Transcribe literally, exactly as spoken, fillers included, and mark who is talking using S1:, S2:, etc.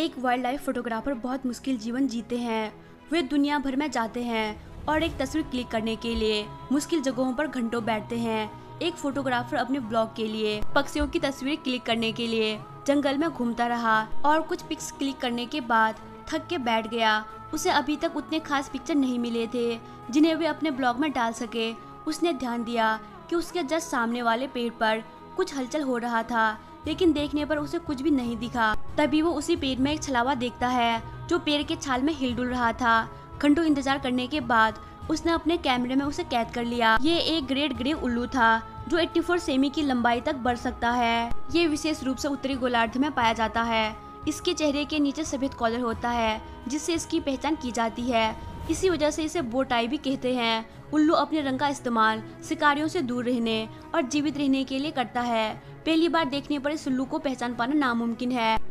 S1: एक wild life photographer बहुत मुश्किल जीवन जीते हैं। वे दुनिया भर में जाते हैं और एक तस्वीर क्लिक करने के लिए मुश्किल जगहों पर घंटों बैठते हैं। एक फोटोग्राफर अपने ब्लॉग के लिए पक्षियों की तस्वीर क्लिक करने के लिए जंगल में घूमता रहा और कुछ पिक्स क्लिक करने के बाद थक के बैठ गया। उसे अभी तक उतने खास पिक्चर नहीं मिले थे जिन्हें वे अपने ब्लॉग में डाल सके। उसने ध्यान दिया कि उसके जस्ट सामने वाले पेड़ पर कुछ हलचल हो रहा था, लेकिन देखने पर उसे कुछ भी नहीं दिखा। तभी वो उसी पेड़ में एक छलावा देखता है जो पेड़ के छाल में हिल डुल रहा था। घंटों इंतजार करने के बाद उसने अपने कैमरे में उसे कैद कर लिया। ये एक ग्रेट ग्रे उल्लू था जो चौरासी सेमी की लंबाई तक बढ़ सकता है। ये विशेष रूप से उत्तरी गोलार्ध में पाया जाता है। इसके चेहरे के नीचे सफेद कॉलर होता है जिससे इसकी पहचान की जाती है। इसी वजह से इसे बो टाई भी कहते हैं। उल्लू अपने रंग का इस्तेमाल शिकारियों से दूर रहने और जीवित रहने के लिए करता है। पहली बार देखने पर इस उल्लू को पहचान पाना नामुमकिन है।